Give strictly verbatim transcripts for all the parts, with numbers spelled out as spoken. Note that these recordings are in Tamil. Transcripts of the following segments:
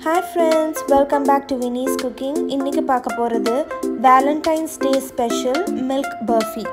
Hi friends, welcome back to Winnie's Cooking. இன்னைக்கு பார்க்க போறது Valentine's Day special milk burfi.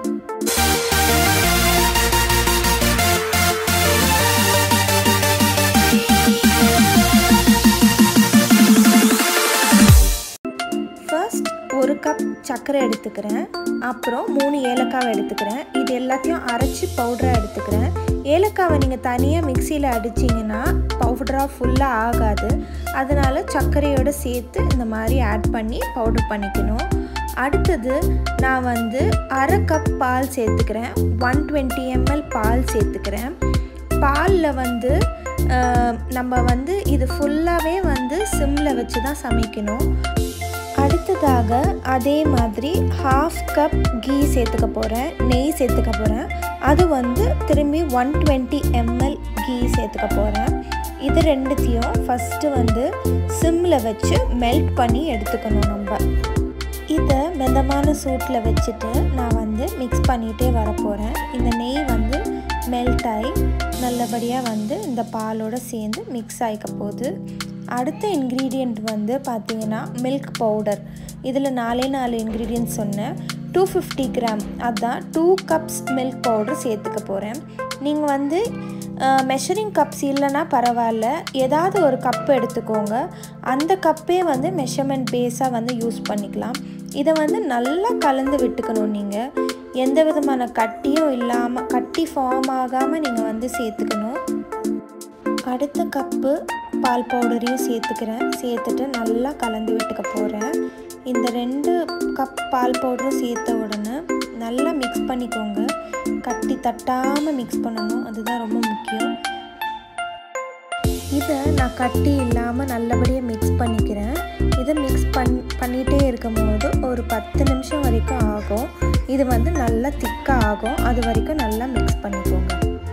First ஒரு கப் சர்க்கரை எடுத்துக்கிறேன். அப்புறம் மூணு ஏலக்காய் எடுத்துக்கிறேன். இது எல்லாத்தையும் அரைச்சு பவுடரா எடுத்துக்கிறேன். ஏலக்காவை நீங்க தனியா மிக்ஸில அடிச்சீங்கனா பவுடரா ஃபுல்லா ஆகாது. அதனால சர்க்கரையோட சேர்த்து இந்த மாதிரி ஆட் பண்ணி பவுடர் பண்ணிக்கணும். அடுத்து நான் வந்து அரை கப் பால் சேர்த்துக்கிறேன். one twenty milliliters பால் சேர்த்துக்கிறேன். பால்ல வந்து நம்ம வந்து இது ஃபுல்லாவே வந்து சிம்ல வச்சு தான் சமைக்கணும். அடுத்ததாக அதே மாதிரி half கப் கீ சேர்த்துக்க போறேன். நெய் சேர்த்துக்க போறேன். அது வந்து திரும்பி one twenty milliliters கீ சேர்த்துக்க போறேன். இது ரெண்டுத்தையும் ஃபர்ஸ்ட் வந்து சிம்ல வச்சு மெல்ட் பண்ணி எடுத்துக்கணும் நம்ம. இத மிதமான சூட்ல வச்சிட்டு நான் வந்து mix பண்ணிட்டே வர போறேன். இந்த நெய் வந்து மெல்ட் ஆயி நல்லபடியா வந்து இந்த பாலோட சேர்ந்து mix ஆயிக்க போகுது. அடுத்த ingredient வந்து பாத்தீங்கன்னா milk powder. இதுல நாலே நாலு ingredients சொன்னேன். two fifty grams அதான் two cups milk powder சேர்த்துக்க போறேன். நீங்க வந்து மெஷரிங் கப்ஸ் இல்லனா பரவாயில்ல, ஏதாவது ஒரு கப் எடுத்துக்கோங்க. அந்த கப்பே வந்து மெஷர்மென்ட் பேஸா வந்து யூஸ் பண்ணிக்கலாம். இத வந்து நல்லா கலந்து விட்டுக்கணும். நீங்க எந்த விதமான கட்டியும் இல்லாம கட்டி ஃபார்ம் ஆகாம நீங்க வந்து சேர்த்துக்கணும். அடுத்த கப்பு பால் பவுடரையும் சேர்த்துக்கிறேன். சேர்த்துட்டு நல்லா கலந்து விட்டுக்க போறேன். இந்த ரெண்டு கப் பால் பவுடரும் சேர்த்த உடனே நல்லா mix பண்ணிக்கோங்க. கட்டி தட்டாம mix பண்ணனும். அதுதான் ரொம்ப முக்கியம். இத நான் கட்டி இல்லாம நல்லபடியா mix பண்ணிக்கிறேன். இத mix பண்ணிட்டே இருக்கும்போது ஒரு பத்து நிமிஷம் வரைக்கும் ஆகும். இது வந்து நல்லா திக்கா ஆகும். அது வரைக்கும் நல்லா mix பண்ணிக்கோங்க.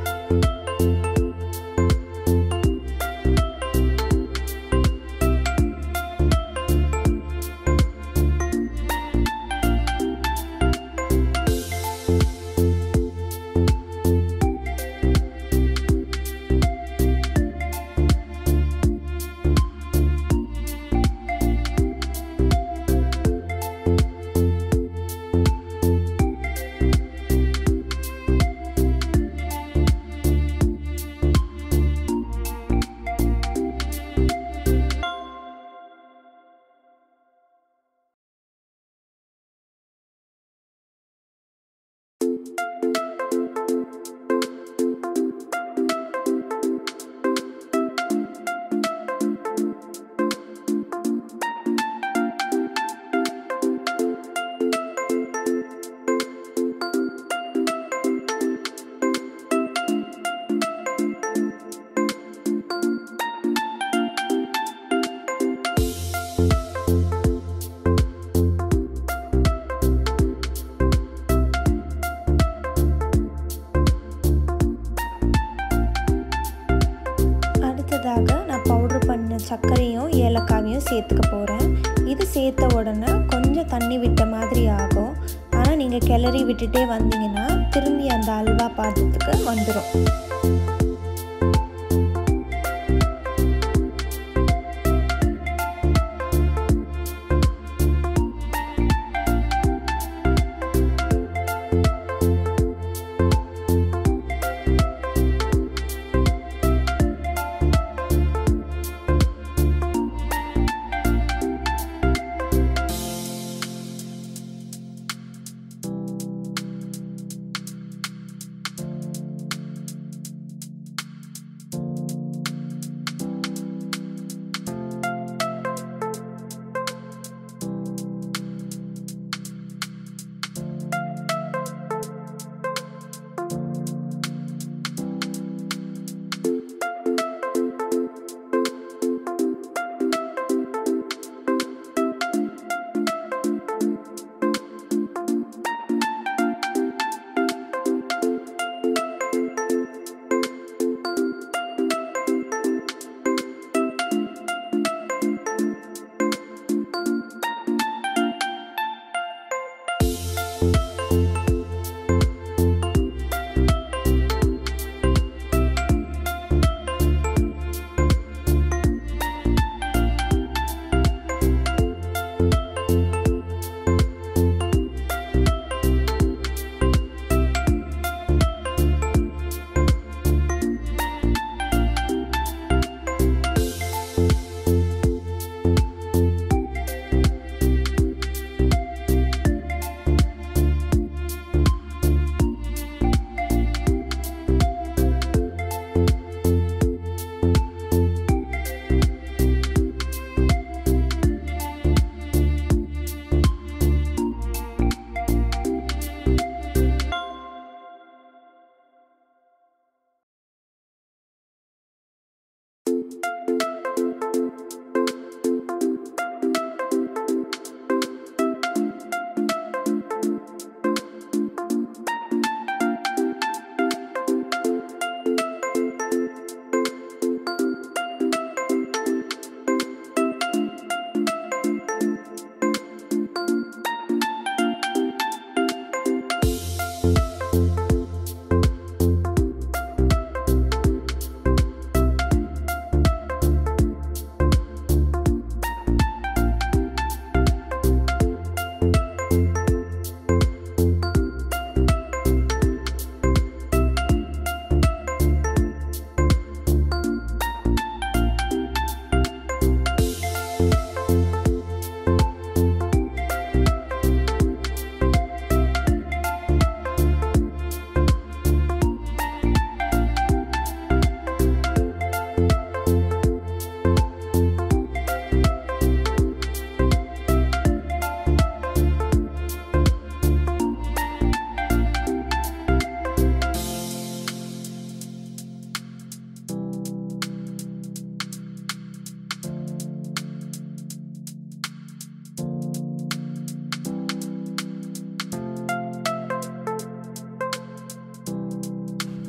நான் பவுடர் பண்ண சர்க்கரையும் ஏலக்காவையும் சேர்த்துக்க போறேன். இது சேர்த்த உடனே கொஞ்சம் தண்ணி விட்ட மாதிரி ஆகும். ஆனா நீங்க கிளறி விட்டுட்டே வந்தீங்கன்னா திரும்பி அந்த அல்வா பாதத்துக்கு வந்துரும்.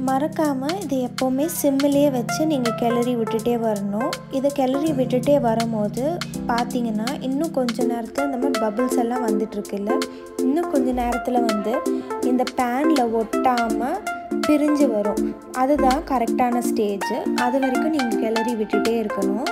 மறக்காமல் இது எப்போவுமே சிம்மிலேயே வச்சு நீங்கள் கிளறி விட்டுட்டே வரணும். இதை கிளறி விட்டுட்டே வரும்போது பார்த்தீங்கன்னா இன்னும் கொஞ்சம் நேரத்தில் இந்த மாதிரி பபிள்ஸ் எல்லாம் வந்துட்டுருக்குல்ல, இன்னும் கொஞ்சம் நேரத்தில் வந்து இந்த பேனில் ஒட்டாமல் பிரிஞ்சு வரும். அதுதான் கரெக்டான ஸ்டேஜ். அது வரைக்கும் நீங்கள் கிளறி விட்டுட்டே இருக்கணும்.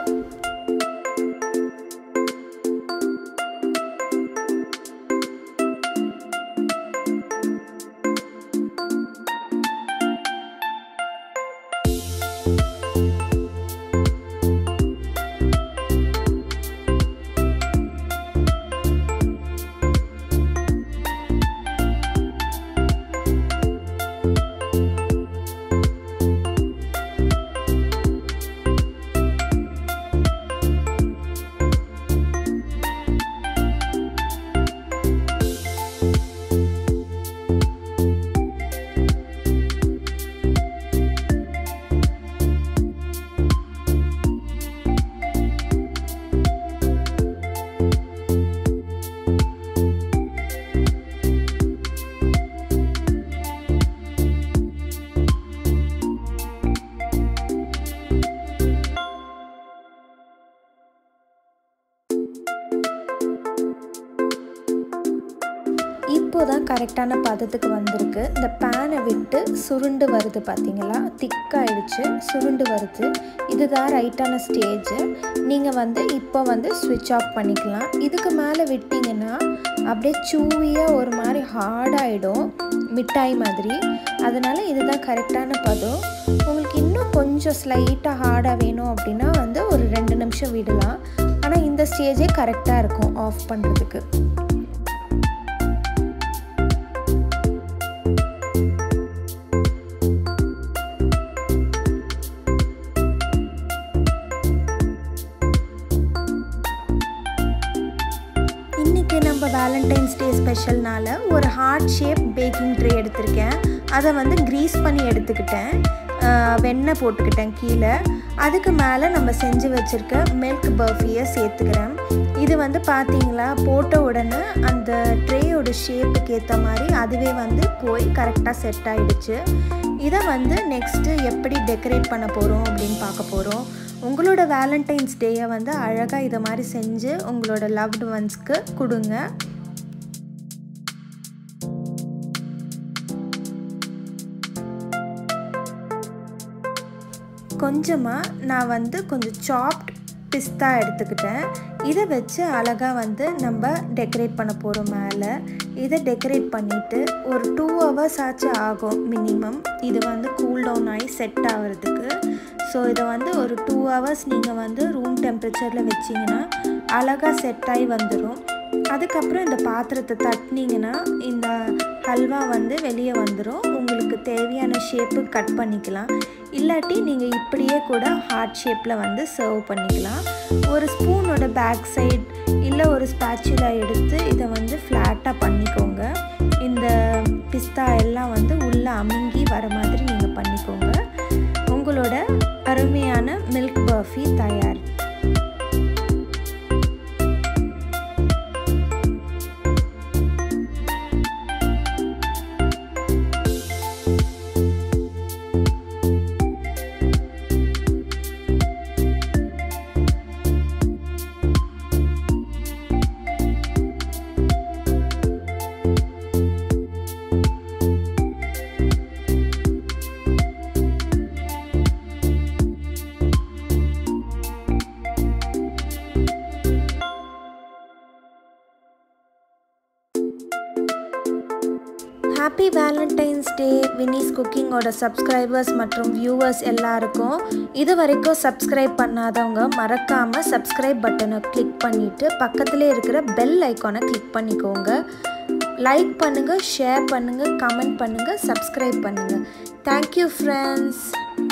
இப்போதான் கரெக்டான பதத்துக்கு வந்திருக்கு. இந்த பேனை விட்டு சுருண்டு வருது பார்த்தீங்களா, திக்காயிடுச்சு, சுருண்டு வருது. இதுதான் ரைட்டான ஸ்டேஜ். நீங்கள் வந்து இப்போ வந்து ஸ்விட்ச் ஆஃப் பண்ணிக்கலாம். இதுக்கு மேலே விட்டிங்கன்னா அப்படியே சூவியாக ஒரு மாதிரி ஹார்டாகிடும், மிட்டாய் மாதிரி. அதனால் இதுதான் கரெக்டான பதம். உங்களுக்கு இன்னும் கொஞ்சம் ஸ்லைட்டாக ஹார்டாக வேணும் அப்படின்னா வந்து ஒரு ரெண்டு நிமிஷம் விடலாம். ஆனால் இந்த ஸ்டேஜே கரெக்டாக இருக்கும் ஆஃப் பண்ணுறதுக்கு. நம்ம வேலண்டைன்ஸ் டே ஸ்பெஷல்னால ஒரு ஹார்ட் ஷேப் பேக்கிங் ட்ரே எடுத்திருக்கேன். அதை வந்து க்ரீஸ் பண்ணி எடுத்துக்கிட்டேன், வெண்ணெய் போட்டுக்கிட்டேன் கீழே. அதுக்கு மேலே நம்ம செஞ்சு வச்சுருக்க மில்க் பர்ஃபியை சேர்த்துக்கிறேன். இது வந்து பார்த்தீங்களா, போட்ட உடனே அந்த ட்ரேயோட ஷேப்புக்கு ஏற்ற மாதிரி அதுவே வந்து போய் கரெக்டாக செட் ஆகிடுச்சு. இதை வந்து நெக்ஸ்ட்டு எப்படி டெக்கரேட் பண்ண போகிறோம் அப்படின்னு பார்க்க போகிறோம். உங்களோட வேலண்டைன்ஸ் டேயை வந்து அழகாக இதை மாதிரி செஞ்சு உங்களோட லவ்டு ஒன்ஸ்க்கு கொடுங்க. கொஞ்சமாக நான் வந்து கொஞ்சம் சாப்ட் பிஸ்தா எடுத்துக்கிட்டேன். இதை வச்சு அழகாக வந்து நம்ம டெக்கரேட் பண்ண போகிறோம் மேலே. இதை டெக்கரேட் பண்ணிவிட்டு ஒரு டூ ஹவர்ஸ் ஆச்சு ஆகும் மினிமம். இது வந்து கூல் டவுன் ஆகி செட் ஆகிறதுக்கு. ஸோ இதை வந்து ஒரு டூ ஹவர்ஸ் நீங்கள் வந்து ரூம் டெம்பரேச்சரில் வச்சிங்கன்னா அழகாக செட் ஆகி வந்துடும். அதுக்கப்புறம் இந்த பாத்திரத்தை தட்டினீங்கன்னா இந்த ஹல்வா வந்து வெளியே வந்துடும். உங்களுக்கு தேவையான ஷேப்பு கட் பண்ணிக்கலாம். இல்லாட்டி நீங்கள் இப்படியே கூட ஹார்ட் ஷேப்பில் வந்து சர்வ் பண்ணிக்கலாம். ஒரு ஸ்பூனோட பேக் சைட் இல்லை ஒரு ஸ்பேச்சுலா எடுத்து இதை வந்து ஃப்ளாட்டாக பண்ணிக்கோங்க. இந்த பிஸ்தா எல்லாம் வந்து உள்ளே அமுங்கி வர மாதிரி நீங்கள் பண்ணிக்கோங்க. உங்களோட அருமையான மில்க் பர்ஃபி தயார். ஹாப்பி வேலண்டைன்ஸ் டே வினிஸ் குக்கிங்கோட சப்ஸ்கிரைபர்ஸ் மற்றும் வியூவர்ஸ் எல்லாருக்கும். இது வரைக்கும் சப்ஸ்கிரைப் பண்ணாதவங்க மறக்காமல் சப்ஸ்கிரைப் பட்டனை கிளிக் பண்ணிவிட்டு பக்கத்துலேயே இருக்கிற பெல் ஐக்கானை கிளிக் பண்ணிக்கோங்க. லைக் பண்ணுங்கள், ஷேர் பண்ணுங்கள், கமெண்ட் பண்ணுங்கள், சப்ஸ்கிரைப் பண்ணுங்கள். Thank you friends.